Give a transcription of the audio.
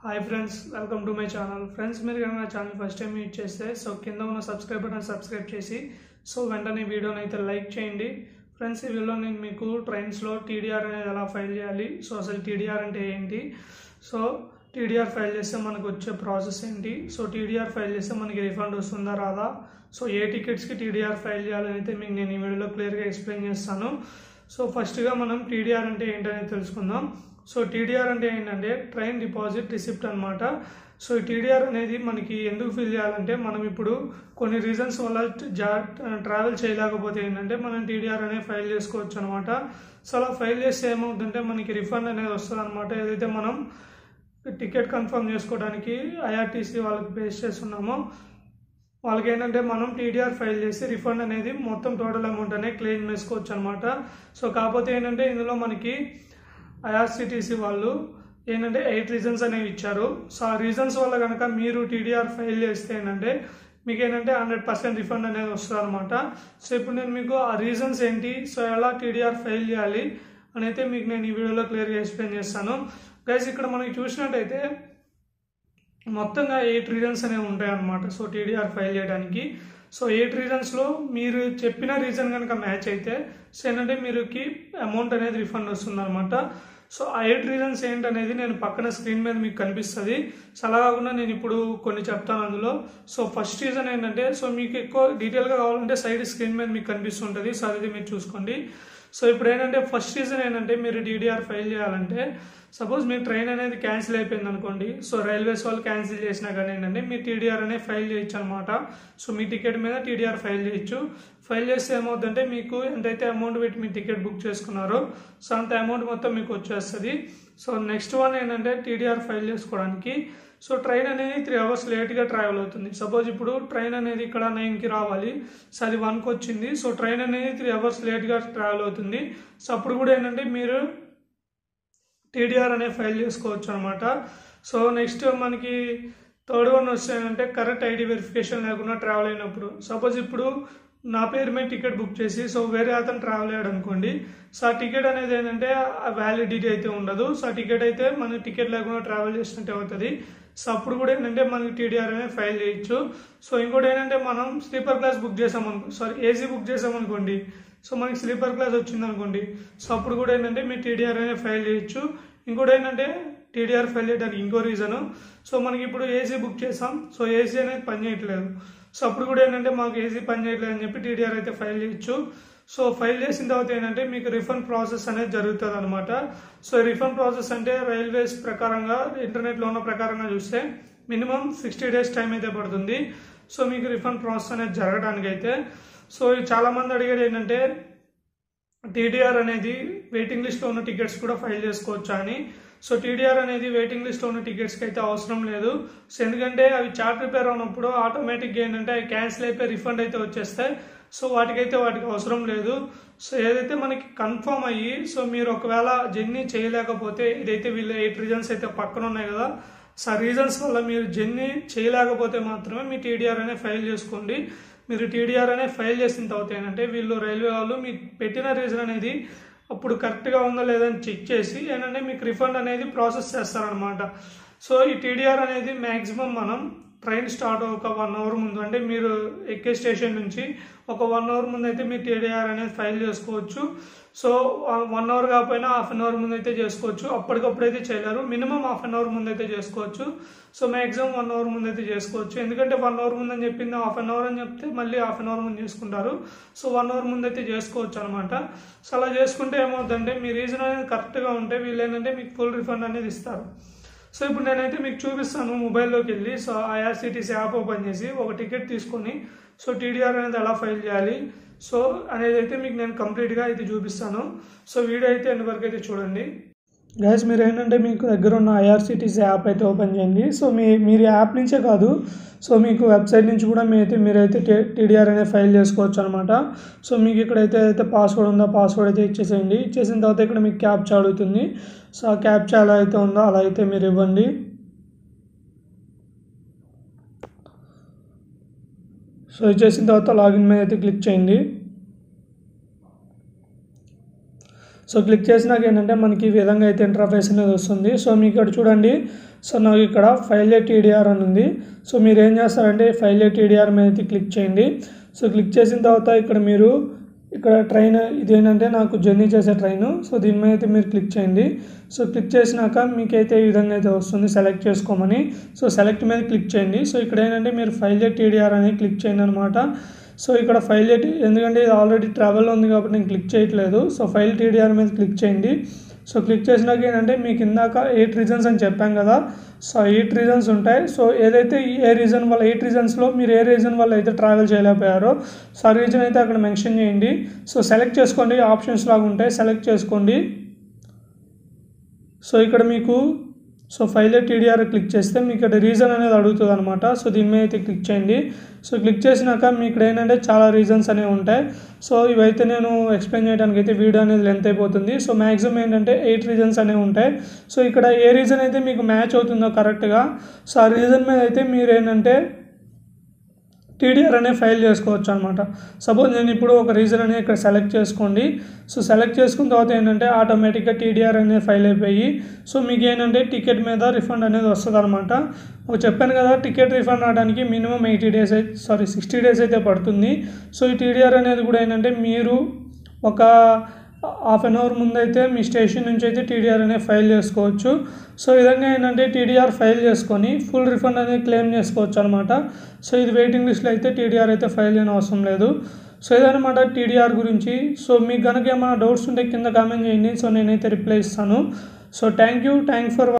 Hi friends, welcome to my channel. Friends, మీరు కనుక నా ఛానల్ ఫస్ట్ టైం యూజ్ చేస్తే కింద ఉన్న సబ్స్క్రైబ్ బటన్ సబ్స్క్రైబ్ చేసి వెంటనే వీడియోని అయితే లైక్ చేయండి. ఫ్రెండ్స్, ఈ వీడియోలో నేను మీకు ట్రైన్స్లో టీడీఆర్ అనేది ఎలా ఫైల్ చేయాలి, అసలు టీడీఆర్ అంటే ఏంటి, టీడీఆర్ ఫైల్ చేస్తే మనకు వచ్చే ప్రాసెస్ ఏంటి, టీడీఆర్ ఫైల్ చేస్తే మనకి రిఫండ్ వస్తుందా రాదా, ఏ టికెట్స్కి టీడీఆర్ ఫైల్ చేయాలని అయితే మీకు నేను ఈ వీడియోలో క్లియర్గా ఎక్స్ప్లెయిన్ చేస్తాను. ఫస్ట్గా మనం టీడీఆర్ అంటే ఏంటనేది తెలుసుకుందాం. టీడీఆర్ అంటే ఏంటంటే ట్రైన్ డిపాజిట్ రిసిప్ట్ అనమాట. ఈ టీడీఆర్ అనేది మనకి ఎందుకు ఫిల్ చేయాలంటే, మనం ఇప్పుడు కొన్ని రీజన్స్ వల్ల ట్రావెల్ చేయలేకపోతే ఏంటంటే మనం టీడీఆర్ అనేది ఫైల్ చేసుకోవచ్చు అనమాట. అలా ఫైల్ చేస్తే ఏమవుతుందంటే మనకి రిఫండ్ అనేది వస్తుంది అనమాట. ఏదైతే మనం టికెట్ కన్ఫర్మ్ చేసుకోవడానికి ఐఆర్టీసీ వాళ్ళకి పేస్ చేస్తున్నామో వాళ్ళకి ఏంటంటే మనం టీడీఆర్ ఫైల్ చేసి రిఫండ్ అనేది మొత్తం టోటల్ అమౌంట్ అనేది క్లెయిమ్ చేసుకోవచ్చు అనమాట. కాకపోతే ఏంటంటే ఇందులో మనకి ఐఆర్సీటీసీ వాళ్ళు ఏంటంటే 8 రీజన్స్ అనేవి ఇచ్చారు. ఆ రీజన్స్ వల్ల కనుక మీరు టీడీఆర్ ఫైల్ చేస్తే ఏంటంటే మీకు ఏంటంటే 100% రిఫండ్ అనేది వస్తుంది అనమాట. ఇప్పుడు నేను మీకు ఆ రీజన్స్ ఏంటి, ఎలా టీడీఆర్ ఫైల్ చేయాలి అని అయితే మీకు నేను ఈ వీడియోలో క్లియర్గా ఎక్స్ప్లెయిన్ చేస్తాను. గైస్, ఇక్కడ మనకి చూసినట్టయితే మొత్తంగా 8 రీజన్స్ అనేవి ఉంటాయి అన్నమాట టీడీఆర్ ఫైల్ చేయడానికి. 8 రీజన్స్లో మీరు చెప్పిన రీజన్ కనుక మ్యాచ్ అయితే ఏంటంటే మీరుకి అమౌంట్ అనేది రిఫండ్ వస్తుంది అనమాట. ఆ 8 రీజన్స్ ఏంటనేది నేను పక్కన స్క్రీన్ మీద మీకు కనిపిస్తుంది. అలా కాకుండా నేను ఇప్పుడు కొన్ని చెప్తాను అందులో. ఫస్ట్ రీజన్ ఏంటంటే మీకు ఎక్కువ డీటెయిల్గా కావాలంటే సైడ్ స్క్రీన్ మీద మీకు కనిపిస్తుంటుంది. అది మీరు చూసుకోండి. ఇప్పుడు ఏంటంటే ఫస్ట్ రీజన్ ఏంటంటే మీరు టీడీఆర్ ఫైల్ చేయాలంటే, సపోజ్ మీ ట్రైన్ అనేది క్యాన్సిల్ అయిపోయింది అనుకోండి. రైల్వేస్ వాళ్ళు క్యాన్సిల్ చేసినా కానీ ఏంటంటే మీ టీడీఆర్ అనేది ఫైల్ చేయొచ్చు అనమాట. మీ టికెట్ మీద టీడీఆర్ ఫైల్ చేయొచ్చు. ఫైల్ చేస్తే ఏమవుతుందంటే మీకు ఎంతైతే అమౌంట్ పెట్టి మీ టికెట్ బుక్ చేసుకున్నారో అంత అమౌంట్ మొత్తం మీకు వచ్చేస్తుంది. నెక్స్ట్ వన్ ఏంటంటే టీడీఆర్ ఫైల్ చేసుకోవడానికి ట్రైన్ అనేది 3 అవర్స్ లేట్గా ట్రావెల్ అవుతుంది. సపోజ్ ఇప్పుడు ట్రైన్ అనేది ఇక్కడ 9కి రావాలి, అది 1కి వచ్చింది. ట్రైన్ అనేది 3 అవర్స్ లేట్గా ట్రావెల్ అవుతుంది. అప్పుడు కూడా ఏంటంటే మీరు టీడీఆర్ అనేది ఫైల్ చేసుకోవచ్చు అనమాట. నెక్స్ట్ మనకి థర్డ్ వన్ వస్తే ఏంటంటే కరెక్ట్ ఐడి వెరిఫికేషన్ లేకుండా ట్రావెల్ అయినప్పుడు. సపోజ్ ఇప్పుడు నా పేరు మీద టికెట్ బుక్ చేసి వేరే అతను ట్రావెల్ అయ్యాడు అనుకోండి. ఆ టికెట్ అనేది ఏంటంటే వ్యాలిడిటీ అయితే ఉండదు. ఆ టికెట్ అయితే మనకి టికెట్ లేకుండా ట్రావెల్ చేసినట్టు అవుతుంది. అప్పుడు కూడా ఏంటంటే మనకి టీడీఆర్ అనేది ఫైల్ చేయొచ్చు. ఇంకోటి ఏంటంటే మనం స్లీపర్ క్లాస్ బుక్ చేసామనుకో, ఏసీ బుక్ చేసామనుకోండి. మనకి స్లీపర్ క్లాస్ వచ్చింది అనుకోండి. అప్పుడు కూడా ఏంటంటే మీ టీడీఆర్ అనేది ఫైల్ చేయొచ్చు. ఇంకోటి ఏంటంటే టీడీఆర్ ఫైల్ చేయడానికి ఇంకో రీజను, మనకి ఇప్పుడు ఏసీ బుక్ చేసాం, ఏసీ అనేది పని చేయట్లేదు. అప్పుడు కూడా ఏంటంటే మాకు ఏసీ పని చేయట్లేదు అని చెప్పి టీడీఆర్ అయితే ఫైల్ చేయొచ్చు. ఫైల్ చేసిన తర్వాత ఏంటంటే మీకు రిఫండ్ ప్రాసెస్ అనేది జరుగుతుంది అనమాట. రిఫండ్ ప్రాసెస్ అంటే రైల్వేస్ ప్రకారంగా ఇంటర్నెట్లో ఉన్న ప్రకారంగా చూస్తే మినిమం 60 డేస్ టైం అయితే పడుతుంది మీకు రిఫండ్ ప్రాసెస్ అనేది జరగడానికి అయితే. చాలా మంది అడిగేది ఏంటంటే టీడీఆర్ అనేది వెయిటింగ్ లిస్ట్లో ఉన్న టికెట్స్ కూడా ఫైల్ చేసుకోవచ్చా అని. టీడీఆర్ అనేది వెయిటింగ్ లిస్ట్లో ఉన్న టికెట్స్కి అయితే అవసరం లేదు. ఎందుకంటే అవి చార్ట్ రిపేర్ ఉన్నప్పుడు ఆటోమేటిక్గా ఏంటంటే అవి క్యాన్సిల్ అయిపోయి రిఫండ్ అయితే వచ్చేస్తాయి. వాటికి అవసరం లేదు. ఏదైతే మనకి కన్ఫర్మ్ అయ్యి మీరు ఒకవేళ జర్నీ చేయలేకపోతే, ఇదైతే వీళ్ళు 8 రీజన్స్ అయితే పక్కన ఉన్నాయి కదా, రీజన్స్ వల్ల మీరు జర్నీ చేయలేకపోతే మాత్రమే మీ టీడీఆర్ అనేది ఫైల్ చేసుకోండి. మీరు టీడీఆర్ అనేది ఫైల్ చేసిన తర్వాత ఏంటంటే వీళ్ళు రైల్వే వాళ్ళు మీకు పెట్టిన రీజన్ అనేది అప్పుడు కరెక్ట్గా ఉందో లేదని చెక్ చేసి ఏంటంటే మీకు రిఫండ్ అనేది ప్రాసెస్ చేస్తారనమాట. ఈ టీడీఆర్ అనేది మ్యాక్సిమం మనం ట్రైన్ స్టార్ట్ ఒక 1 అవర్ ముందు, అంటే మీరు ఎక్కే స్టేషన్ నుంచి ఒక 1 అవర్ ముందు అయితే మీరు టీడీఆర్ అనేది ఫైల్ చేసుకోవచ్చు. 1 అవర్ కాకపోయినా హాఫ్ అన్ అవర్ ముందు అయితే చేసుకోవచ్చు. అప్పటికప్పుడు అయితే చేయలేరు, మినిమం హాఫ్ అన్ అవర్ ముందు అయితే చేసుకోవచ్చు. మ్యాక్సిమం 1 అవర్ ముందు అయితే చేసుకోవచ్చు. ఎందుకంటే 1 అవర్ ముందు అని చెప్పింది హాఫ్ అన్ అవర్ అని చెప్తే మళ్ళీ హాఫ్ అన్ అవర్ ముందు చేసుకుంటారు. 1 అవర్ ముందు అయితే చేసుకోవచ్చు అనమాట. అలా చేసుకుంటే ఏమవుతుందంటే మీ రీజన్ అనేది కరెక్ట్గా ఉంటే వీళ్ళు ఏంటంటే మీకు ఫుల్ రిఫండ్ అనేది ఇస్తారు. ఇప్పుడు నేనైతే మీకు చూపిస్తాను మొబైల్లోకి వెళ్ళి. ఐఆర్సీటీసీ యాప్ ఓపెన్ చేసి ఒక టికెట్ తీసుకొని టీడీఆర్ అనేది ఎలా ఫైల్ చేయాలి అనేది అయితే మీకు నేను కంప్లీట్గా అయితే చూపిస్తాను. వీడియో అయితే ఎండ్ వరకు అయితే చూడండి. గైస్, మీరు ఏంటంటే మీకు దగ్గర ఉన్న ఐఆర్సీటీసీ యాప్ అయితే ఓపెన్ చేయండి. మీరు యాప్ నుంచే కాదు, మీకు వెబ్సైట్ నుంచి కూడా మీరైతే టీడీఆర్ అనేది ఫైల్ చేసుకోవచ్చు అనమాట. మీకు ఇక్కడైతే పాస్వర్డ్ ఉందో పాస్వర్డ్ అయితే ఇచ్చేసేయండి. ఇచ్చేసిన తర్వాత ఇక్కడ మీకు క్యాప్చా అడుగుతుంది. ఆ క్యాప్చా ఎలా అయితే ఉందో అలా అయితే మీరు ఇవ్వండి. ఇచ్చేసిన తర్వాత లాగిన్ మీద అయితే క్లిక్ చేయండి. క్లిక్ చేసినాక ఏంటంటే మనకి ఈ విధంగా అయితే ఇంటర్ఫేస్ అనేది వస్తుంది. మీకు ఇక్కడ చూడండి సో నాకు ఇక్కడ ఫైల్ ఏ టీడీఆర్ అని ఉంది. సో మీరు ఏం చేస్తారంటే ఫైల్ ఏ టీడీఆర్ మీద అయితే క్లిక్ చేయండి. సో క్లిక్ చేసిన తర్వాత ఇక్కడ ట్రైన్ ఇదేంటంటే నాకు జర్నీ చేసే ట్రైను. సో దీని మీద అయితే మీరు క్లిక్ చేయండి. సో క్లిక్ చేసినాక మీకైతే ఈ విధంగా అయితే వస్తుంది సెలెక్ట్ చేసుకోమని. సో సెలెక్ట్ మీద క్లిక్ చేయండి. సో ఇక్కడ ఏంటంటే మీరు ఫైల్ ఏ టీడీఆర్ అనేది క్లిక్ చేయండి అనమాట. సో ఇక్కడ ఫైల్ ఏ ఎందుకంటే ఇది ఆల్రెడీ ట్రావెల్లో ఉంది కాబట్టి నేను క్లిక్ చేయట్లేదు. సో ఫైల్ టీడీఆర్ మీద క్లిక్ చేయండి. సో క్లిక్ చేసినాక ఏంటంటే మీకు ఇందాక 8 రీజన్స్ అని చెప్పాం కదా. సో 8 రీజన్స్ ఉంటాయి. సో ఏదైతే ఏ రీజన్ వల్ల 8 రీజన్స్లో మీరు ఏ రీజన్ వల్ల అయితే ట్రావెల్ చేయలేకపోయారో సో ఆ రీజన్ అయితే అక్కడ మెన్షన్ చేయండి. సో సెలెక్ట్ చేసుకోండి, ఆప్షన్స్ లాగా ఉంటాయి, సెలెక్ట్ చేసుకోండి. సో ఇక్కడ మీకు ఫైల్ ఏ టీడీఆర్ క్లిక్ చేస్తే మీకు ఇక్కడ రీజన్ అనేది అడుగుతుంది అనమాట. సో దీని మీద అయితే క్లిక్ చేయండి. సో క్లిక్ చేసినాక మీకు ఇక్కడ ఏంటంటే చాలా రీజన్స్ అనేవి ఉంటాయి. సో ఇవైతే నేను ఎక్స్ప్లెయిన్ చేయడానికి అయితే వీడియో అనేది లెంత్ అయిపోతుంది. సో మ్యాక్సిమం ఏంటంటే 8 రీజన్స్ అనేవి ఉంటాయి. సో ఇక్కడ ఏ రీజన్ అయితే మీకు మ్యాచ్ అవుతుందో కరెక్ట్గా సో ఆ రీజన్ మీద అయితే మీరు ఏంటంటే టీడీఆర్ అనే ఫైల్ చేసుకోవచ్చు అనమాట. సపోజ్ నేను ఇప్పుడు ఒక రీజన్ అనేది ఇక్కడ సెలెక్ట్ చేసుకోండి. సో సెలెక్ట్ చేసుకున్న తర్వాత ఏంటంటే ఆటోమేటిక్గా టీడీఆర్ అనే ఫైల్ అయిపోయి సో మీకు ఏంటంటే టికెట్ మీద రిఫండ్ అనేది వస్తుంది అనమాట. చెప్పాను కదా టికెట్ రిఫండ్ రావడానికి మినిమం 60 డేస్ అయితే పడుతుంది. సో ఈ టీడీఆర్ అనేది కూడా ఏంటంటే మీరు ఒక హాఫ్ అన్ అవర్ ముందు అయితే మీ స్టేషన్ నుంచి అయితే టీడీఆర్ అనే ఫైల్ చేసుకోవచ్చు. సో ఈ విధంగా ఏంటంటే టీడీఆర్ ఫైల్ చేసుకొని ఫుల్ రిఫండ్ అనేది క్లెయిమ్ చేసుకోవచ్చు అనమాట. సో ఇది వెయిటింగ్ లిస్ట్లో అయితే టీడీఆర్ అయితే ఫైల్ చేయని అవసరం లేదు. సో ఇదనమాట టీడీఆర్ గురించి. సో మీకు కనుక ఏమైనా డౌట్స్ ఉంటే కింద కామెంట్ చేయండి. సో నేనైతే రిప్లై ఇస్తాను. So thank you for